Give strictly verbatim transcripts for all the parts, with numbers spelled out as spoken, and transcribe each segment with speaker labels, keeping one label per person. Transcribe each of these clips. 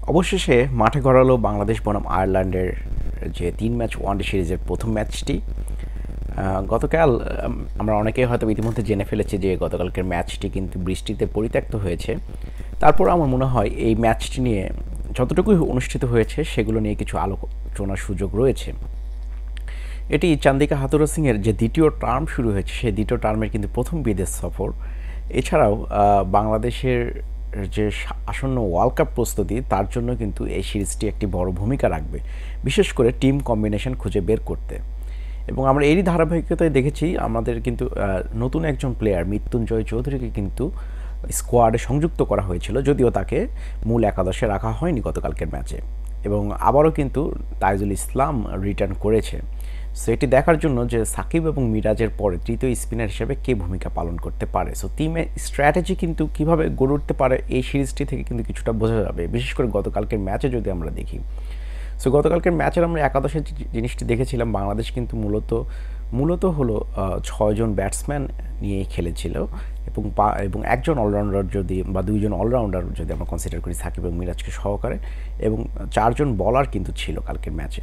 Speaker 1: অবশেষে মাঠে গড়ালো বাংলাদেশ বনাম আয়ারল্যান্ডের যে তিন ম্যাচ ওয়ানডে সিরিজের প্রথম ম্যাচটি। গতকাল আমরা অনেকেই হয়তো ইতিমধ্যে জেনে ফেলেছি যে গতকালকের ম্যাচটি কিন্তু বৃষ্টিতে পরিত্যক্ত হয়েছে। তারপর আমার মনে হয় এই ম্যাচটি নিয়ে যতটুকুই অনুষ্ঠিত হয়েছে সেগুলো নিয়ে কিছু আলোচনার সুযোগ রয়েছে। এটি চান্দিকা হাথুরু সিংয়ের যে দ্বিতীয় টার্ম শুরু হয়েছে সেই দ্বিতীয় টার্মের কিন্তু প্রথম বিদেশ সফর। এছাড়াও বাংলাদেশের যে আসন্ন ওয়ার্ল্ড কাপ প্রস্তুতি তার জন্য কিন্তু এই সিরিজটি একটি বড় ভূমিকা রাখবে, বিশেষ করে টিম কম্বিনেশন খুঁজে বের করতে। এবং আমরা এরই ধারাবাহিকতায় দেখেছি আমাদের কিন্তু নতুন একজন প্লেয়ার মৃত্যুঞ্জয় চৌধুরীকে কিন্তু স্কোয়াডে সংযুক্ত করা হয়েছিল, যদিও তাকে মূল একাদশে রাখা হয়নি গতকালকের ম্যাচে। এবং আবারও কিন্তু তাইজুল ইসলাম রিটার্ন করেছে। সো এটি দেখার জন্য যে সাকিব এবং মিরাজের পরে তৃতীয় স্পিনার হিসেবে কে ভূমিকা পালন করতে পারে। সো টিমের স্ট্র্যাটেজি কিন্তু কীভাবে গড়ে উঠতে পারে এই সিরিজটি থেকে কিন্তু কিছুটা বোঝা যাবে, বিশেষ করে গতকালকের ম্যাচে যদি আমরা দেখি। সো গতকালকের ম্যাচের আমরা একাদশের জিনিসটি দেখেছিলাম, বাংলাদেশ কিন্তু মূলত মূলত হলো ছয়জন ব্যাটসম্যান নিয়ে খেলেছিল এবং এবং একজন অলরাউন্ডার যদি বা দুইজন অলরাউন্ডার যদি আমরা কনসিডার করি সাকিব এবং মিরাজকে সহকারে, এবং চারজন বলার কিন্তু ছিল কালকের ম্যাচে।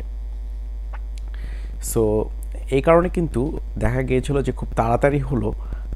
Speaker 1: সো এই কারণে কিন্তু দেখা গিয়েছিল যে খুব তাড়াতাড়ি হলো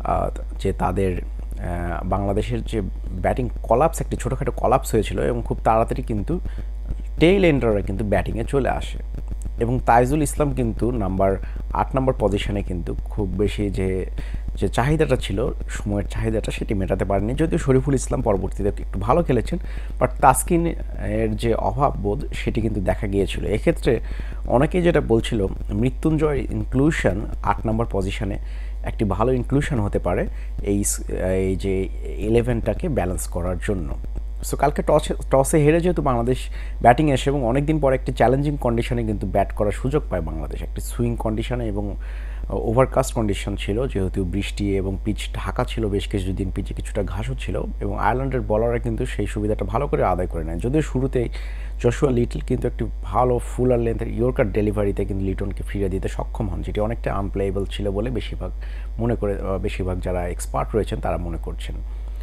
Speaker 1: যে তাদের বাংলাদেশের যে ব্যাটিং কলাপস, একটি ছোটোখাটো কলাপস হয়েছিল এবং খুব তাড়াতাড়ি কিন্তু টেইল এন্ডাররা কিন্তু ব্যাটিংয়ে চলে আসে। এবং তাইজুল ইসলাম কিন্তু নাম্বার আট নম্বর পজিশনে কিন্তু খুব বেশি যে যে চাহিদাটা ছিল, সময়ের চাহিদাটা সেটি মেটাতে পারেনি, যদিও শরীফুল ইসলাম পরবর্তীতে একটু ভালো খেলেছেন, বাট তাসকিন এর যে অভাব বোধ সেটি কিন্তু দেখা গিয়েছিল। এক্ষেত্রে অনেকেই যেটা বলছিল মৃত্যুঞ্জয় ইনক্লুশন আট নম্বর পজিশনে একটি ভালো ইনক্লুশন হতে পারে এই এই যে ইলেভেনটাকে ব্যালেন্স করার জন্য। সো কালকে টসে টসে হেরে যেহেতু বাংলাদেশ ব্যাটিংয়ে এসে এবং অনেক দিন পর একটি চ্যালেঞ্জিং কন্ডিশনে কিন্তু ব্যাট করার সুযোগ পায় বাংলাদেশ, একটি সুইং কন্ডিশনে এবং ওভারকাস্ট কন্ডিশন ছিল, যেহেতু বৃষ্টি এবং পিচ ঢাকা ছিল, বেশ কিছুদিন পিচে কিছুটা ঘাসও ছিল এবং আয়ারল্যান্ডের বলাররা কিন্তু সেই সুবিধাটা ভালো করে আদায় করে নেয়। যদিও শুরুতেই জশুয়া লিটল কিন্তু একটি ভালো ফুলার লেন্থের ইয়র্কার ডেলিভারিতে কিন্তু লিটনকে ফিরে দিতে সক্ষম হন, যেটি অনেকটা আনপ্লেয়েবল ছিল বলে বেশিরভাগ মনে করে বেশিরভাগ যারা এক্সপার্ট রয়েছেন তারা মনে করছেন।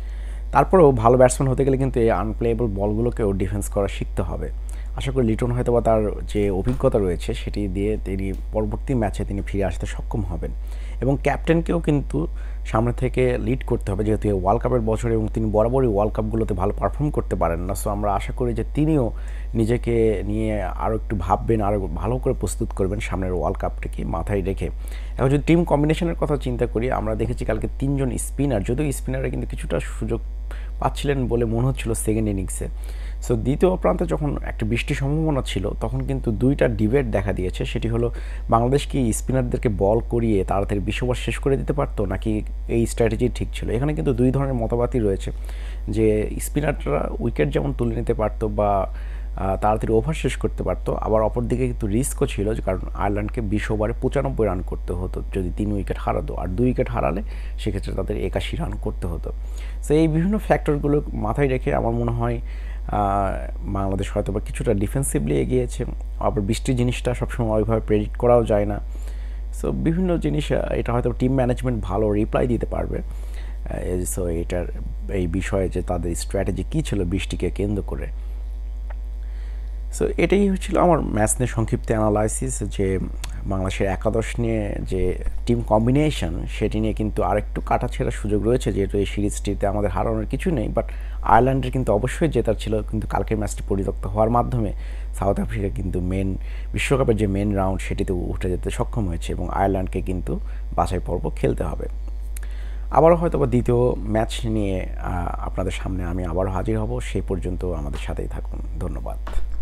Speaker 1: তারপরেও ভালো ব্যাটসম্যান হতে গেলে কিন্তু এই আনপ্লেয়েবল বলগুলোকেও ডিফেন্স করা শিখতে হবে। আশা করি লিটন হয়তো বা তার যে অভিজ্ঞতা রয়েছে সেটি দিয়ে তিনি পরবর্তী ম্যাচে তিনি ফিরে আসতে সক্ষম হবেন। এবং ক্যাপ্টেনকেও কিন্তু সামনে থেকে লিড করতে হবে, যেহেতু এই ওয়ার্ল্ড কাপের বছর এবং তিনি বরাবরই ওয়ার্ল্ড কাপগুলোতে ভালো পারফর্ম করতে পারেন না। সো আমরা আশা করি যে তিনিও নিজেকে নিয়ে আরও একটু ভাববেন, আরও ভালো করে প্রস্তুত করবেন সামনের ওয়ার্ল্ড কাপটাকে মাথায় রেখে। এখন যদি টিম কম্বিনেশনের কথা চিন্তা করি, আমরা দেখেছি কালকে তিনজন স্পিনার, যদিও স্পিনাররা কিন্তু কিছুটা সুযোগ পাচ্ছিলেন বলে মনে হচ্ছিল সেকেন্ড ইনিংসে। সো দ্বিতীয় প্রান্তে যখন একটা বৃষ্টির সম্ভাবনা ছিল তখন কিন্তু দুইটা ডিবেট দেখা দিয়েছে, সেটি হলো বাংলাদেশ কি স্পিনারদেরকে বল করিয়ে তাড়াতাড়ি বিশ ওভার শেষ করে দিতে পারতো নাকি এই স্ট্র্যাটেজি ঠিক ছিল। এখানে কিন্তু দুই ধরনের মতবাদই রয়েছে, যে স্পিনাররা উইকেট যেমন তুলে নিতে পারতো বা তাড়াতাড়ি ওভার শেষ করতে পারতো, আবার অপরদিকে কিন্তু রিস্কও ছিল, কারণ আয়ারল্যান্ডকে বিশ ওভারে পঁচানব্বই রান করতে হতো যদি তিন উইকেট হারাতো, আর দুই উইকেট হারালে সেক্ষেত্রে তাদের একাশি রান করতে হতো। সো এই বিভিন্ন ফ্যাক্টরগুলো মাথায় রেখে আমার মনে হয় বাংলাদেশ হয়তো বা কিছুটা ডিফেন্সিভলি এগিয়েছে। আবার বৃষ্টির জিনিসটা সবসময় ওইভাবে প্রেডিক্ট করাও যায় না। সো বিভিন্ন জিনিস এটা হয়তো টিম ম্যানেজমেন্ট ভালো রিপ্লাই দিতে পারবে। সো এটার এই বিষয়ে যে তাদের স্ট্র্যাটেজি কী ছিল বৃষ্টিকে কেন্দ্র করে। সো এটাই হচ্ছিল আমার ম্যাচ নিয়ে সংক্ষিপ্ত অ্যানালাইসিস, যে বাংলাদেশের একাদশ নিয়ে যে টিম কম্বিনেশন সেটি নিয়ে কিন্তু আরেকটু কাটাছেঁড়ার সুযোগ রয়েছে, যেহেতু এই সিরিজটিতে আমাদের হারানোর কিছু নেই, বাট আয়ারল্যান্ডের কিন্তু অবশ্যই জেতার ছিল, কিন্তু কালকের ম্যাচটি পরিত্যক্ত হওয়ার মাধ্যমে সাউথ আফ্রিকা কিন্তু মেন বিশ্বকাপের যে মেন রাউন্ড সেটিতে উঠে যেতে সক্ষম হয়েছে এবং আয়ারল্যান্ডকে কিন্তু বাছাই পর্ব খেলতে হবে। আবারও হয়তো বা দ্বিতীয় ম্যাচ নিয়ে আপনাদের সামনে আমি আবারও হাজির হব, সেই পর্যন্ত আমাদের সাথেই থাকুন। ধন্যবাদ।